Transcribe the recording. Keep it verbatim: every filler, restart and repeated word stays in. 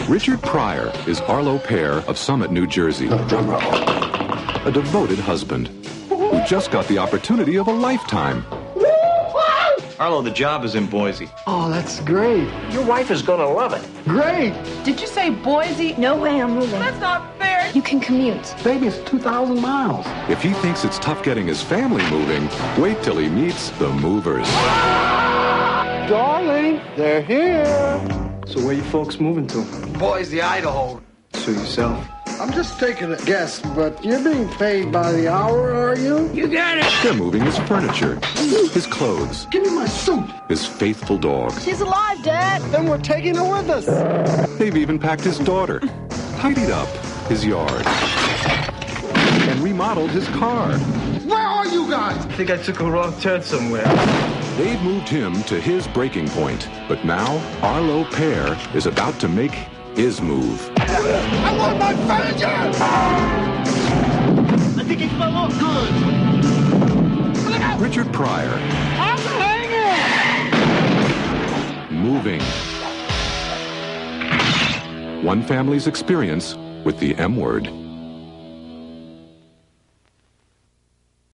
Richard Pryor is Arlo Pear of Summit, New Jersey. A devoted husband who just got the opportunity of a lifetime. Arlo, the job is in Boise. Oh, that's great. Your wife is gonna love it. Great. Did you say Boise? No way I'm moving. That's not fair. You can commute. Baby, it's two thousand miles. If he thinks it's tough getting his family moving, wait till he meets the movers. Darling, they're here. So where you folks moving to? Boise, Idaho. So yourself? I'm just taking a guess, but you're being paid by the hour, are you? You got it. They're moving his furniture, his clothes, Give me my suit. his faithful dog. She's alive, Dad. Then we're taking her with us. They've even packed his daughter, tidied up his yard, and remodeled his car. Where are you guys? I think I took a wrong turn somewhere. They've moved him to his breaking point, but now Arlo Pear is about to make his move. I want my furniture! I think he fell off good. Richard Pryor. I'm hanging! Moving. One family's experience with the M word.